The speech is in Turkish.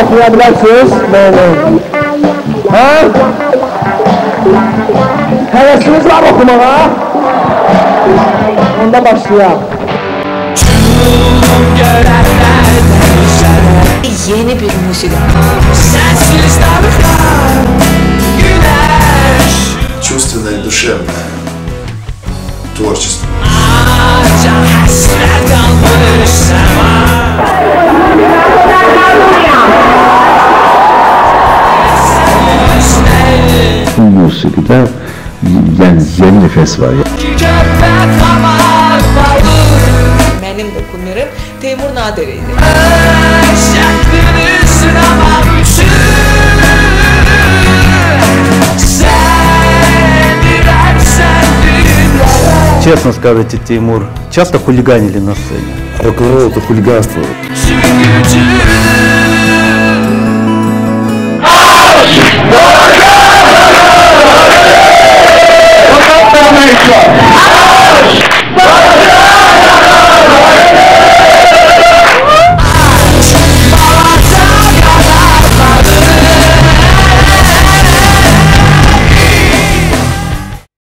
okuyabilirsiniz. Böyle. Ha? Hevesiniz var okumağa. Onda başlayalım. Yeni bir müzik. Sensiz dalgalar, güneş. Чувственное и душевное творчество. Hasret kalmış sema. Bu musikide yani yeni nefes var. Benim de kumlarım Teymur Nadir'iydi. Честно скажите, Теймур, часто хулиганили на сцене? Рок-н-ролл — это хулиганство.